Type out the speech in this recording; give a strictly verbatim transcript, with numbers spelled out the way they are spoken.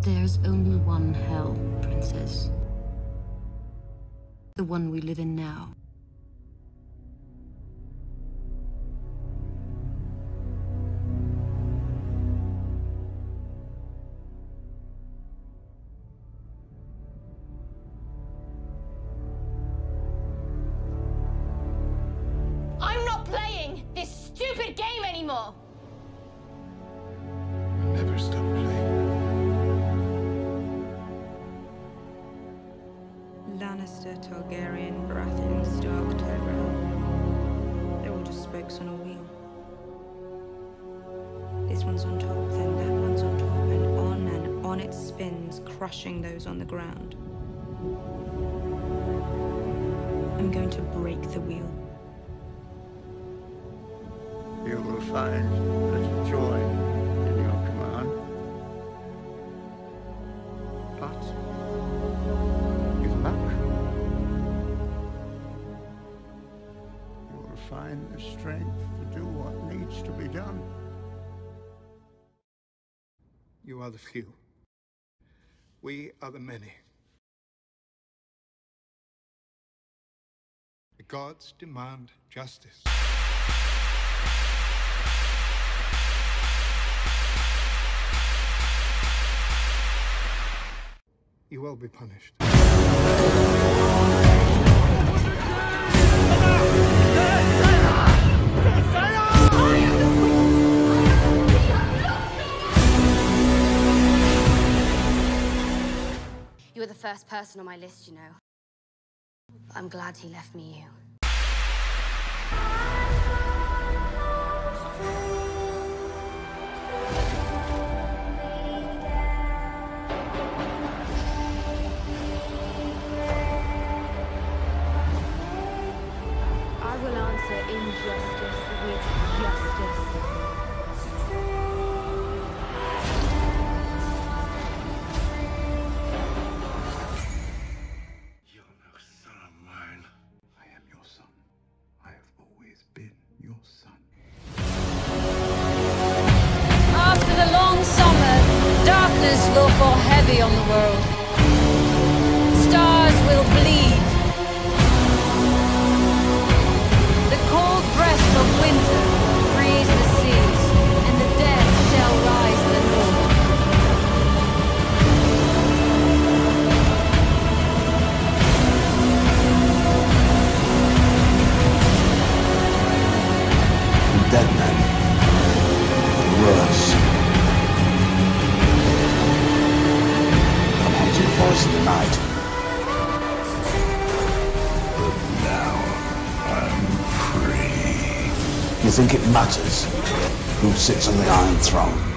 There's only one hell, Princess. The one we live in now. I'm not playing this stupid game anymore! I'll never stop playing. Lannister, Targaryen, Baratheon, Stark, Tyrell. They're all just spokes on a wheel. This one's on top, then that one's on top, and on and on it spins, crushing those on the ground. I'm going to break the wheel. You will find little joy in your command. But with luck, you will find the strength to do what needs to be done. You are the few. We are the many. The gods demand justice. You will be punished. You were the first person on my list, you know. I'm glad he left me you. I will answer injustice with justice. You're no son of mine. I am your son. I have always been your son. After the long summer, darkness will fall heavy on the world. Stars will bleed. The cold breath of winter frees the seas, and the dead shall rise the north. The dead men. Worse. The haunted voice of the night. But now I'm free. You think it matters who sits on the Iron Throne?